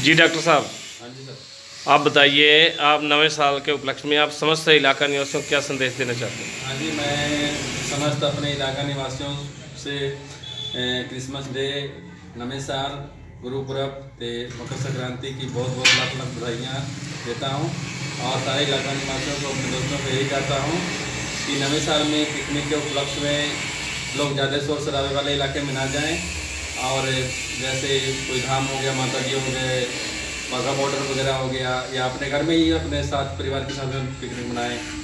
जी doctor साहब, हाँ जी sir. आप बताइए, आप नवे साल के उपलक्ष्य में आप समस्त इलाका निवासियों को क्या संदेश देना चाहते हैं? हाँ जी, मैं समस्त अपने इलाका निवासियों से क्रिसमस डे, नवे साल, गुरुपुरब ते मकर संक्रांति की बहुत बहुत लाख लाख बधाइयाँ देता हूँ। और सारे इलाका निवासियों को, अपने दोस्तों को यही कहता हूँ कि नवे साल में पिकनिक के उपलक्ष्य में लोग ज़्यादा शोर शराबे वाले इलाके में ना जाएँ। और जैसे कोई धाम हो गया, माता जी हो गए, वाघा बॉर्डर वगैरह हो गया, या अपने घर में ही अपने साथ परिवार के साथ पिकनिक मनाएं।